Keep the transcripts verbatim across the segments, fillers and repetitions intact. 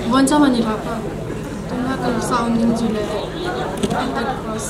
Bonsa man ni Papa. Tuna ka sounding July. Santa Cruz.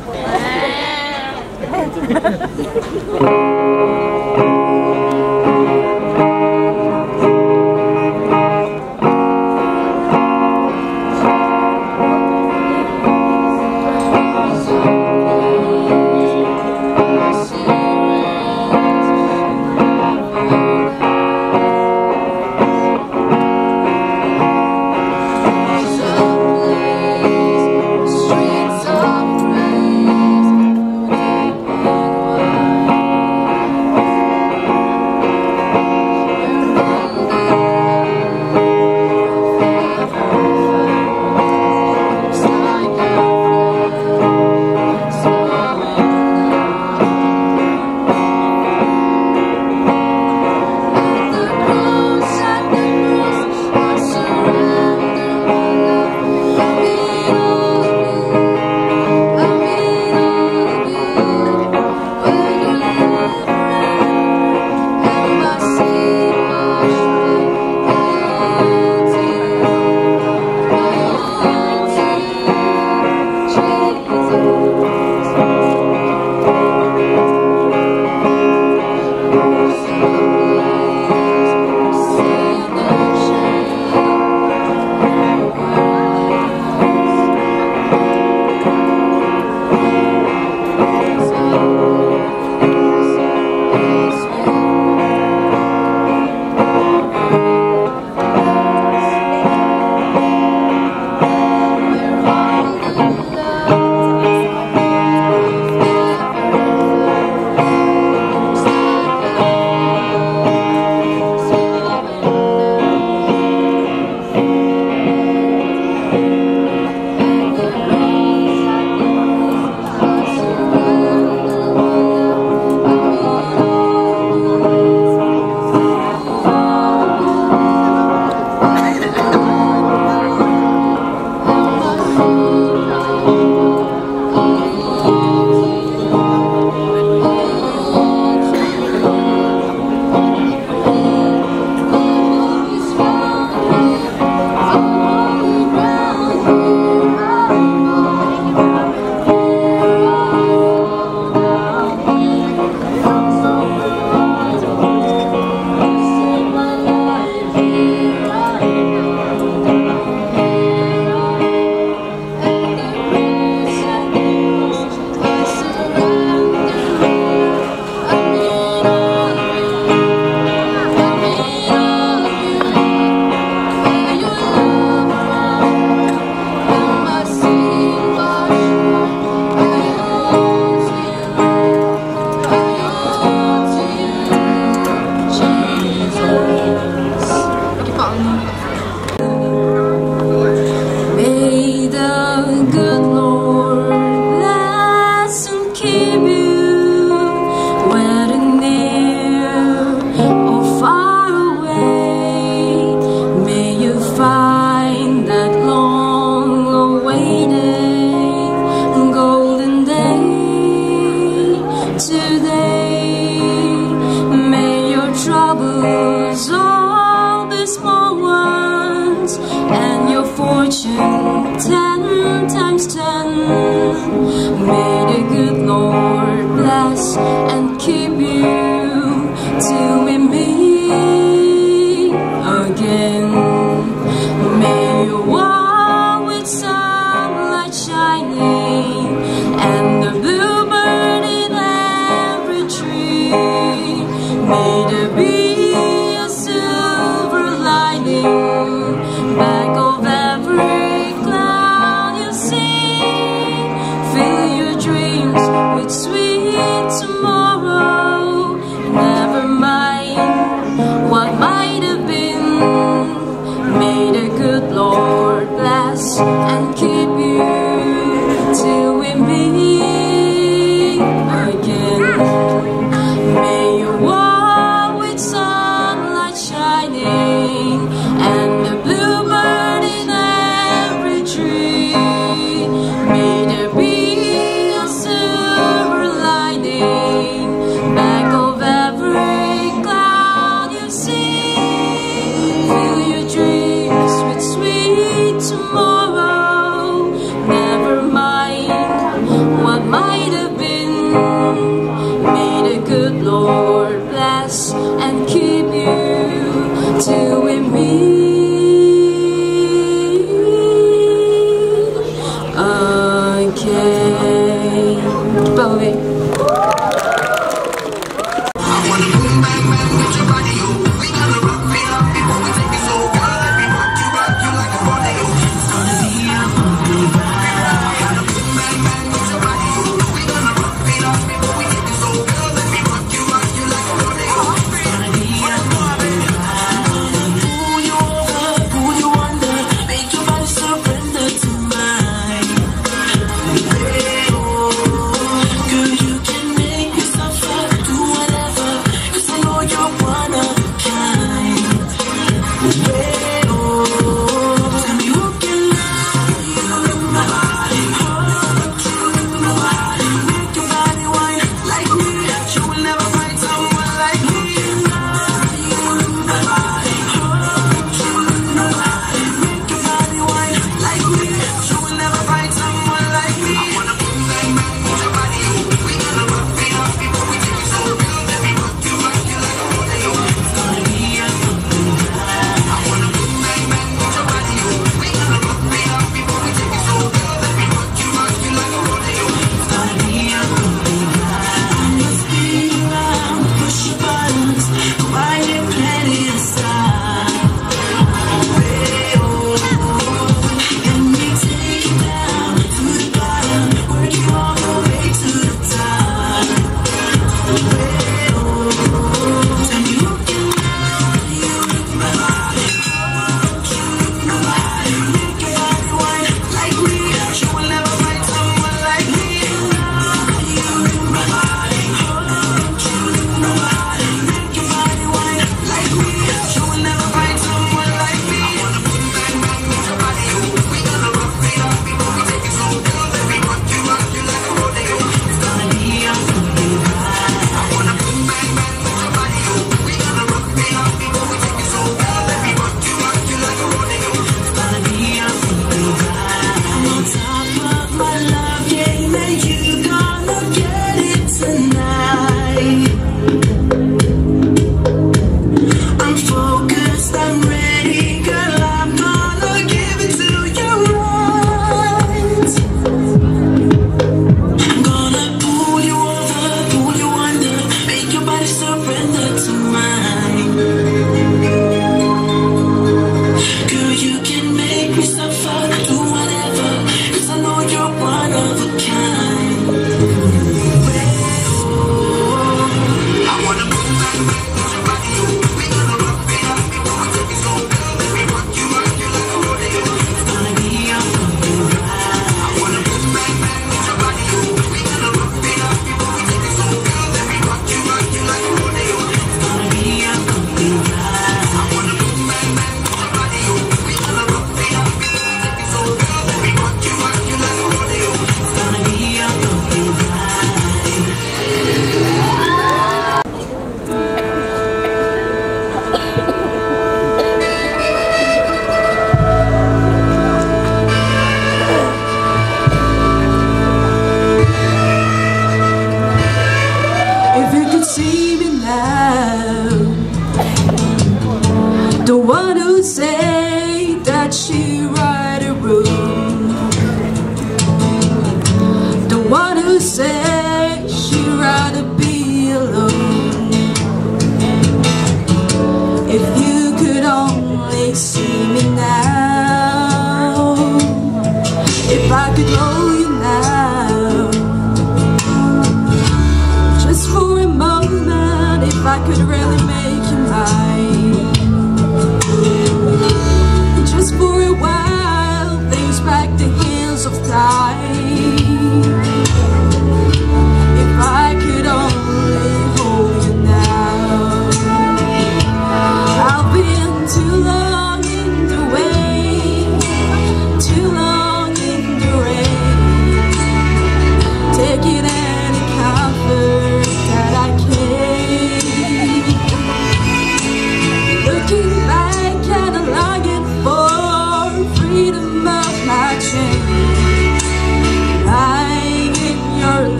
Ten times ten. May the good Lord bless and keep you till we meet again. May you walk with sunlight shining and the bluebird in every tree. May there be a silver lining back of every cloud you see. Fill your dreams with sweet tomorrow. Never mind what might have been. May the good Lord bless and keep you till we meet again. May you walk with sunlight shining and the bluebird in every tree. May there be a silver lining back of every cloud you see. Fill your dreams with sweet with me again. Bobby. Who you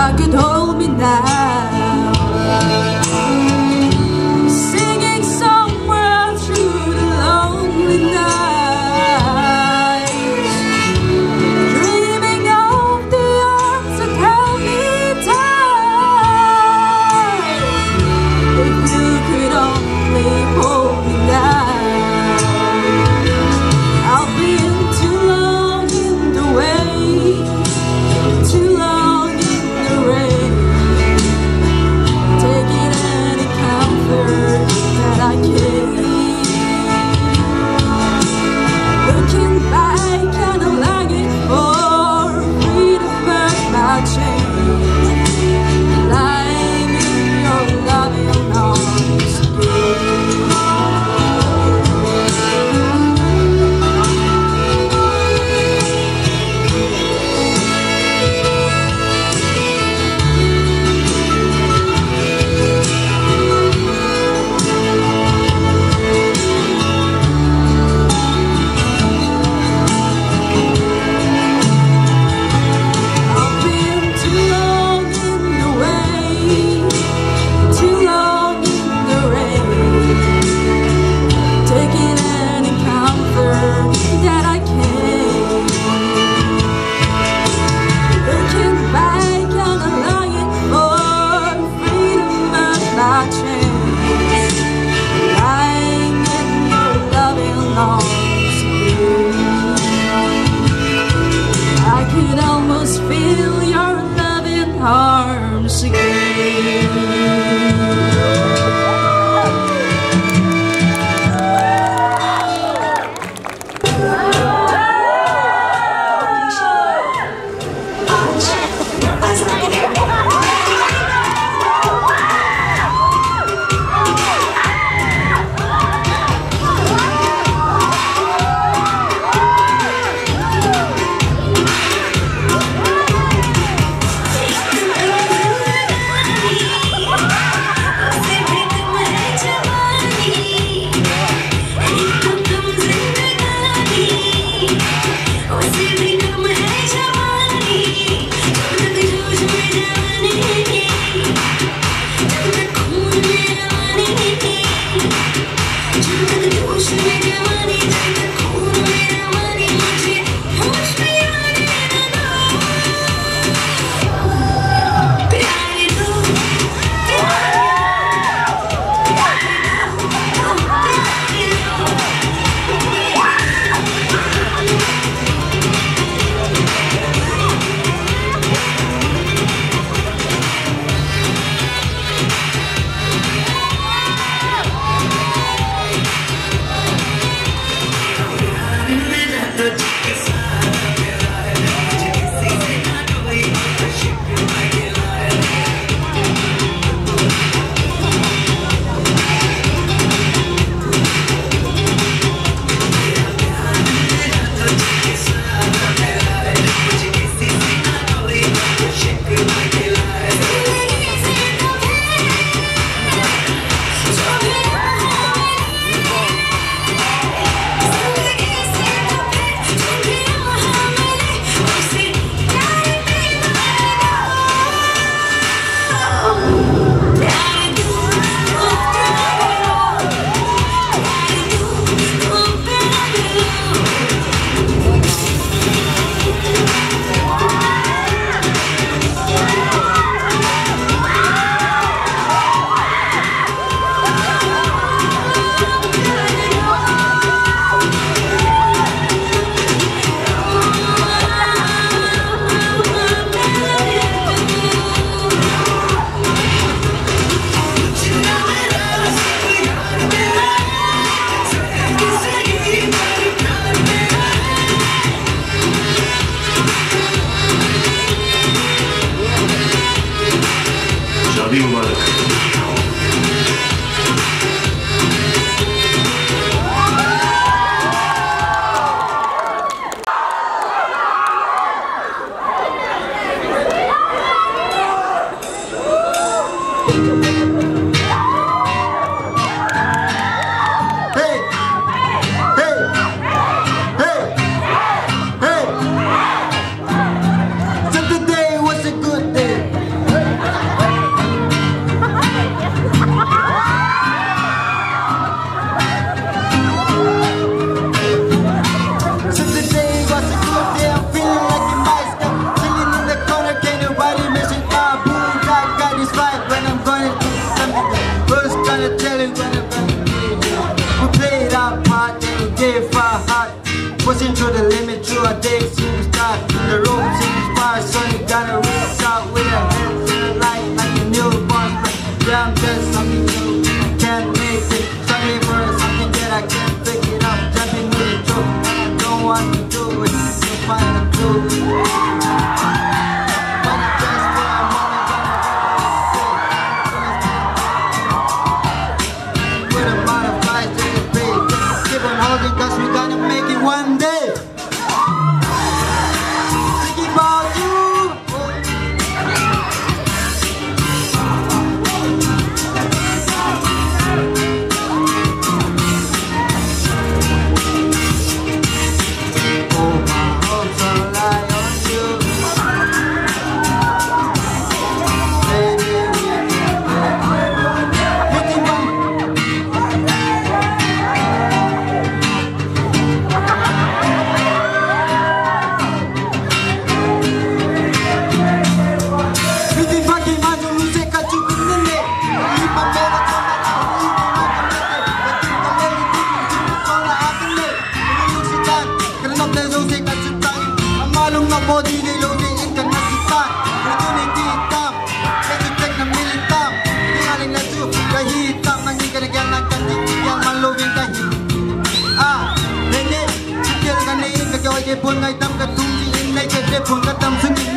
I could hold me now, singing somewhere through the lonely nights, dreaming of the arms that held me tight. If you could only hold me now, I've been too long in the way, too long in the rain, taking any comfort that I can. Looking back and I'm longing for freedom, but my chains lying in your loving arms again. I could almost feel your loving arms again. शादी मुबारक।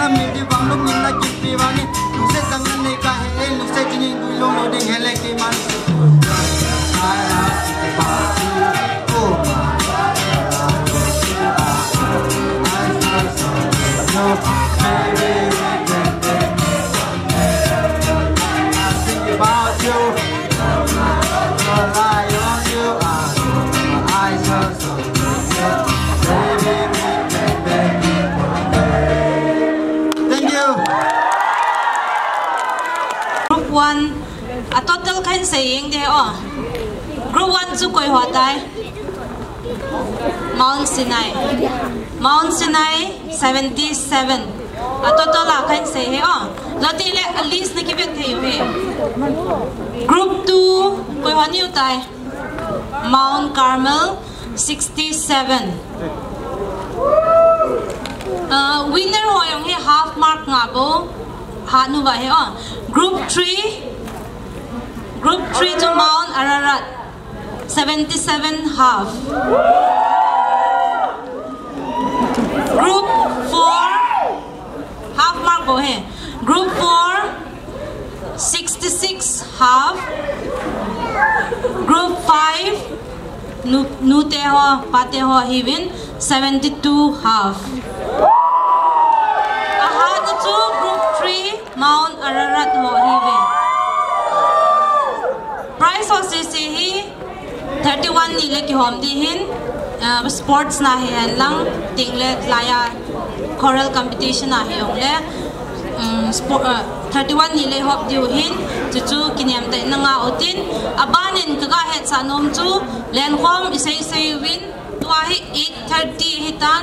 mi di bang lu min la ki pi bang ni lu se sang ne ka he lu se jini du lo lo ding hele ki man I love you about you oh my no baby we can make it I think about you rely on you my eyes are so baby we can make it one day thank you group one a total kan saying there oh group one chu koi ho tai Mount Sinai Mount Sinai seventy-seven a total la kan say he oh lati le at least na kibet he he group two koi ho niu tai Mount Carmel sixty-seven uh winner ho yong he half mark nga bo ha nu ba he oh group three group three to Mount Ararat seventy-seven half group four half mark bo he group four sixty-six half group five nu nu te ho pa te ho he win seventy-two half aha na chu group three Mount Ararat ho he win price ho si si he thirty-one ni le ki hom di hin uh, sports na he lang tingle laya choral competition na he ong le um, sport uh, thirty-one ni le hop diu hin chu chu kiniam tai na nga otin abanin kaga het sa nom chu len khom isai sei win tua hi eight thirty hitan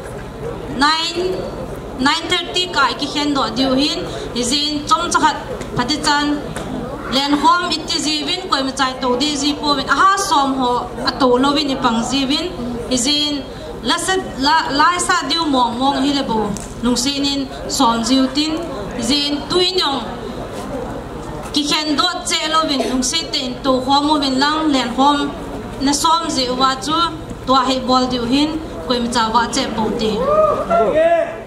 nine thirty ka ki khen do diu hin izin chom chakhat phatichan len hom itti jiwin koi ma chai to di ji po win aha som ho ato lo win ipang jiwin izin lasat la lai sa diu mong mong hilebo nung sinin som jiu tin izin tuinyong ki khen do che lo win nung se ten to hom win lang len hom na som ji wa chu to hi bol diu hin koi ma cha wa che po ti